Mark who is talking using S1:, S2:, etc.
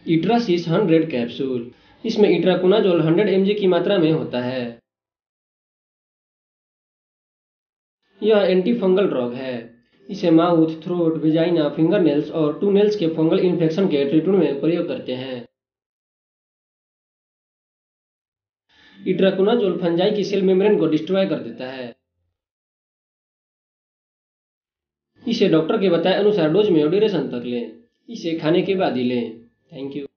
S1: इट्रासिस 100 capsule. इसमें itraconazole 100 mg की मात्रा में होता है। यह एंटी फंगल ड्रग है। इसे माउथ, थ्रोट, वेजाइना, फिंगरनेल्स और टूनेल्स के फंगल इन्फेक्शन के ट्रीटमेंट में प्रयोग करते हैं। इट्राकोनाजोल फंजाई की सेल मेम्ब्रेन को डिस्ट्रॉय कर देता है। इसे डॉक्टर के बताए अनुसार डोज में और ड्यूरेशन तक लें। इसे खाने के बाद ही लें। Thank you.